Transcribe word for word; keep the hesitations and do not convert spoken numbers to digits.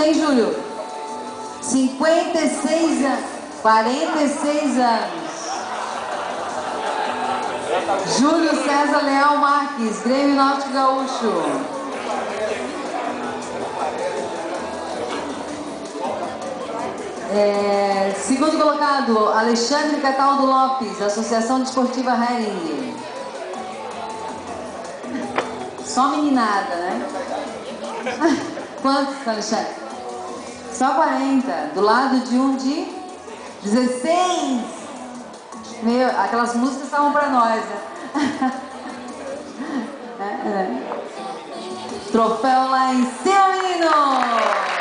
hein, Júlio? cinquenta e seis anos. quarenta e seis anos. Júlio César Leal Marques, Grêmio Náutico Gaúcho. É, segundo colocado, Alexandre Cataldo Lopes, Associação Desportiva Hering. Só meninada, né? Quantos, Alexandre? Só quarenta. Do lado de um de dezesseis. Meu, aquelas músicas estavam pra nós, né? É, é. Troféu lá em cima, menino!